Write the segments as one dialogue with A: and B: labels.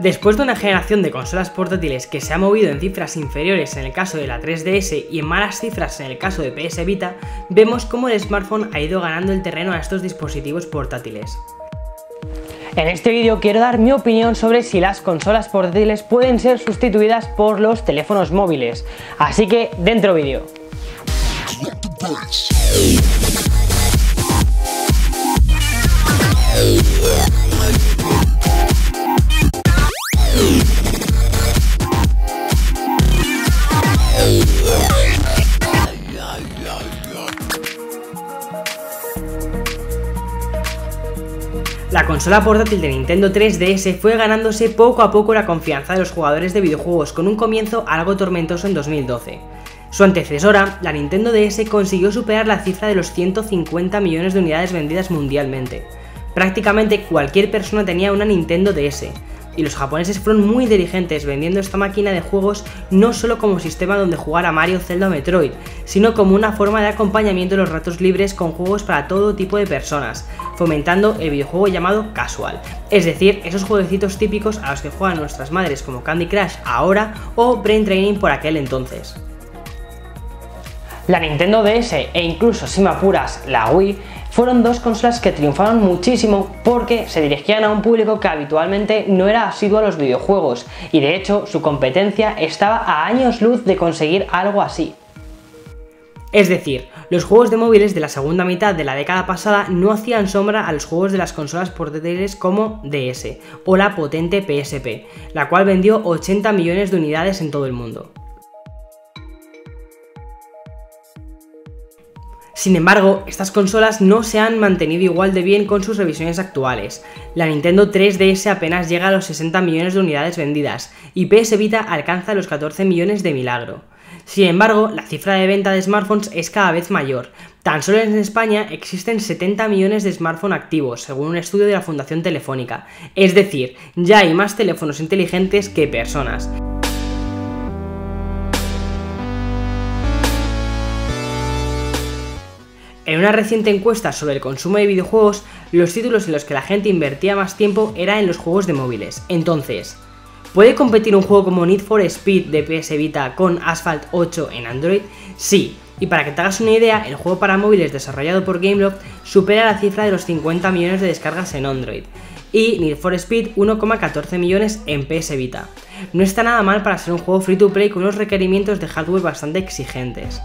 A: Después de una generación de consolas portátiles que se ha movido en cifras inferiores en el caso de la 3DS y en malas cifras en el caso de PS Vita, vemos cómo el smartphone ha ido ganando el terreno a estos dispositivos portátiles.
B: En este vídeo quiero dar mi opinión sobre si las consolas portátiles pueden ser sustituidas por los teléfonos móviles, así que dentro vídeo.
A: La consola portátil de Nintendo 3DS fue ganándose poco a poco la confianza de los jugadores de videojuegos con un comienzo algo tormentoso en 2012. Su antecesora, la Nintendo DS, consiguió superar la cifra de los 150 millones de unidades vendidas mundialmente. Prácticamente cualquier persona tenía una Nintendo DS, y los japoneses fueron muy inteligentes vendiendo esta máquina de juegos no solo como sistema donde jugar a Mario, Zelda o Metroid, sino como una forma de acompañamiento en los ratos libres con juegos para todo tipo de personas, fomentando el videojuego llamado casual, es decir, esos jueguecitos típicos a los que juegan nuestras madres como Candy Crush ahora o Brain Training por aquel entonces.
B: La Nintendo DS e incluso, si me apuras, la Wii fueron dos consolas que triunfaron muchísimo porque se dirigían a un público que habitualmente no era asiduo a los videojuegos y de hecho su competencia estaba a años luz de conseguir algo así.
A: Es decir, los juegos de móviles de la segunda mitad de la década pasada no hacían sombra a los juegos de las consolas portátiles como DS o la potente PSP, la cual vendió 80 millones de unidades en todo el mundo. Sin embargo, estas consolas no se han mantenido igual de bien con sus revisiones actuales. La Nintendo 3DS apenas llega a los 60 millones de unidades vendidas y PS Vita alcanza los 14 millones de milagro. Sin embargo, la cifra de venta de smartphones es cada vez mayor. Tan solo en España existen 70 millones de smartphones activos, según un estudio de la Fundación Telefónica. Es decir, ya hay más teléfonos inteligentes que personas. En una reciente encuesta sobre el consumo de videojuegos, los títulos en los que la gente invertía más tiempo eran en los juegos de móviles. Entonces, ¿puede competir un juego como Need for Speed de PS Vita con Asphalt 8 en Android? Sí, y para que te hagas una idea, el juego para móviles desarrollado por Gameloft supera la cifra de los 50 millones de descargas en Android, y Need for Speed 1,14 millones en PS Vita. No está nada mal para ser un juego free to play con unos requerimientos de hardware bastante exigentes.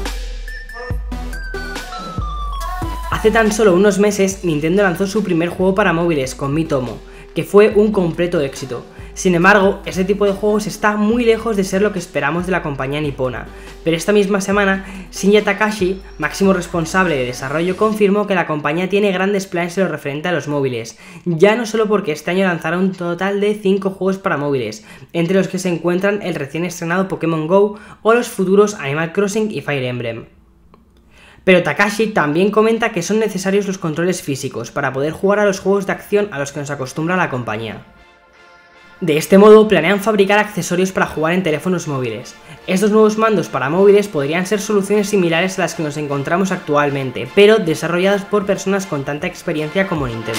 A: Hace tan solo unos meses, Nintendo lanzó su primer juego para móviles con Miitomo, que fue un completo éxito. Sin embargo, ese tipo de juegos está muy lejos de ser lo que esperamos de la compañía nipona, pero esta misma semana, Shinya Takahashi, máximo responsable de desarrollo, confirmó que la compañía tiene grandes planes en lo referente a los móviles, ya no solo porque este año lanzará un total de 5 juegos para móviles, entre los que se encuentran el recién estrenado Pokémon GO o los futuros Animal Crossing y Fire Emblem. Pero Takahashi también comenta que son necesarios los controles físicos para poder jugar a los juegos de acción a los que nos acostumbra la compañía. De este modo planean fabricar accesorios para jugar en teléfonos móviles. Estos nuevos mandos para móviles podrían ser soluciones similares a las que nos encontramos actualmente, pero desarrollados por personas con tanta experiencia como Nintendo.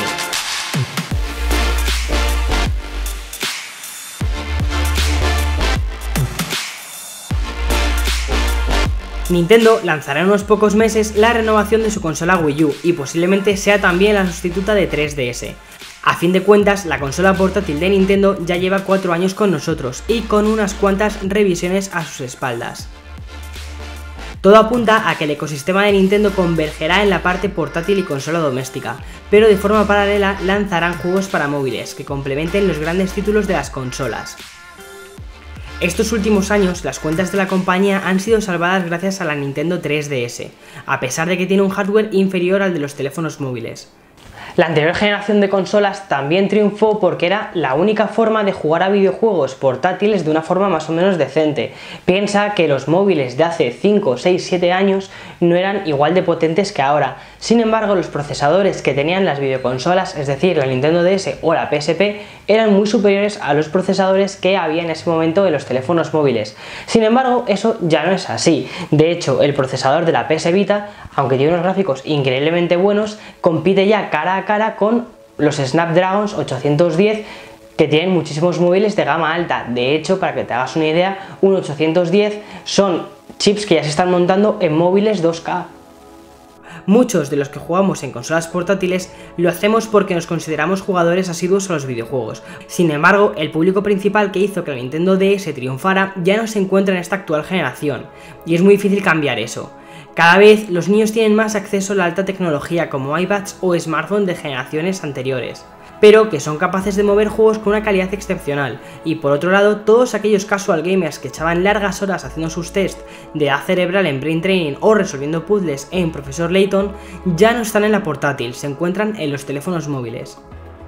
A: Nintendo lanzará en unos pocos meses la renovación de su consola Wii U y posiblemente sea también la sustituta de 3DS. A fin de cuentas, la consola portátil de Nintendo ya lleva 4 años con nosotros y con unas cuantas revisiones a sus espaldas. Todo apunta a que el ecosistema de Nintendo convergerá en la parte portátil y consola doméstica, pero de forma paralela lanzarán juegos para móviles que complementen los grandes títulos de las consolas. Estos últimos años, las cuentas de la compañía han sido salvadas gracias a la Nintendo 3DS, a pesar de que tiene un hardware inferior al de los teléfonos móviles.
B: La anterior generación de consolas también triunfó porque era la única forma de jugar a videojuegos portátiles de una forma más o menos decente. Piensa que los móviles de hace 5, 6, 7 años no eran igual de potentes que ahora. Sin embargo, los procesadores que tenían las videoconsolas, es decir, la Nintendo DS o la PSP, eran muy superiores a los procesadores que había en ese momento en los teléfonos móviles. Sin embargo, eso ya no es así. De hecho, el procesador de la PS Vita, aunque tiene unos gráficos increíblemente buenos, compite ya cara a cara con los Snapdragon 810 que tienen muchísimos móviles de gama alta. De hecho, para que te hagas una idea, un 810 son chips que ya se están montando en móviles 2K.
A: Muchos de los que jugamos en consolas portátiles lo hacemos porque nos consideramos jugadores asiduos a los videojuegos. Sin embargo, el público principal que hizo que la Nintendo DS triunfara ya no se encuentra en esta actual generación, y es muy difícil cambiar eso. Cada vez los niños tienen más acceso a la alta tecnología como iPads o smartphones de generaciones anteriores, pero que son capaces de mover juegos con una calidad excepcional, y por otro lado, todos aquellos casual gamers que echaban largas horas haciendo sus tests de edad cerebral en Brain Training o resolviendo puzzles en Profesor Layton ya no están en la portátil, se encuentran en los teléfonos móviles.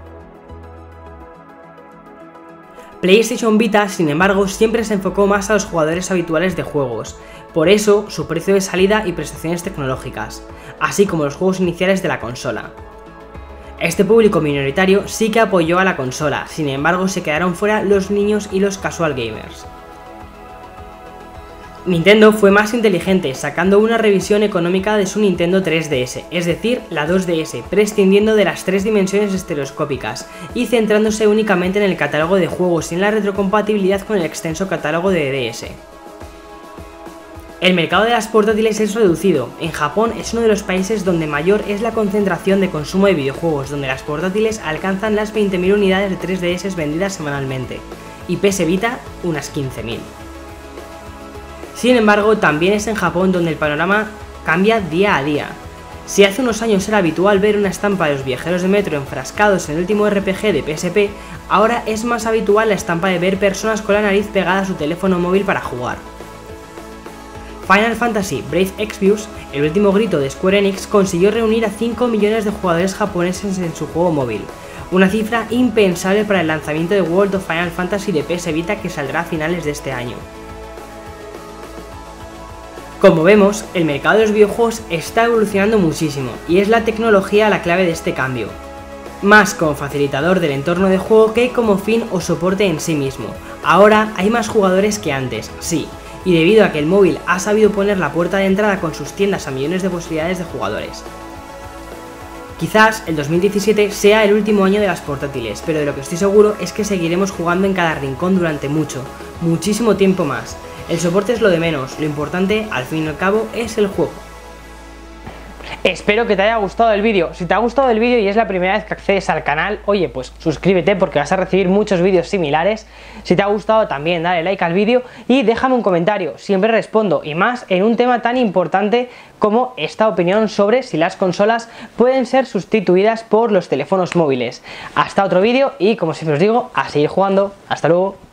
A: PlayStation Vita, sin embargo, siempre se enfocó más a los jugadores habituales de juegos, por eso su precio de salida y prestaciones tecnológicas, así como los juegos iniciales de la consola. Este público minoritario sí que apoyó a la consola, sin embargo se quedaron fuera los niños y los casual gamers. Nintendo fue más inteligente sacando una revisión económica de su Nintendo 3DS, es decir, la 2DS, prescindiendo de las 3 dimensiones estereoscópicas y centrándose únicamente en el catálogo de juegos y en la retrocompatibilidad con el extenso catálogo de DS. El mercado de las portátiles es reducido. En Japón es uno de los países donde mayor es la concentración de consumo de videojuegos, donde las portátiles alcanzan las 20.000 unidades de 3DS vendidas semanalmente, y PS Vita unas 15.000. Sin embargo, también es en Japón donde el panorama cambia día a día. Si hace unos años era habitual ver una estampa de los viajeros de metro enfrascados en el último RPG de PSP, ahora es más habitual la estampa de ver personas con la nariz pegada a su teléfono móvil para jugar. Final Fantasy Brave Exvius, el último grito de Square Enix, consiguió reunir a 5 millones de jugadores japoneses en su juego móvil, una cifra impensable para el lanzamiento de World of Final Fantasy de PS Vita que saldrá a finales de este año. Como vemos, el mercado de los videojuegos está evolucionando muchísimo y es la tecnología la clave de este cambio, más como facilitador del entorno de juego que como fin o soporte en sí mismo. Ahora hay más jugadores que antes, sí, y debido a que el móvil ha sabido poner la puerta de entrada con sus tiendas a millones de posibilidades de jugadores. Quizás el 2017 sea el último año de las portátiles, pero de lo que estoy seguro es que seguiremos jugando en cada rincón durante muchísimo tiempo más. El soporte es lo de menos, lo importante al fin y al cabo es el juego.
B: Espero que te haya gustado el vídeo. Si te ha gustado el vídeo y es la primera vez que accedes al canal, oye, pues suscríbete porque vas a recibir muchos vídeos similares. Si te ha gustado también dale like al vídeo y déjame un comentario, siempre respondo, y más en un tema tan importante como esta opinión sobre si las consolas pueden ser sustituidas por los teléfonos móviles. Hasta otro vídeo y como siempre os digo, a seguir jugando. Hasta luego.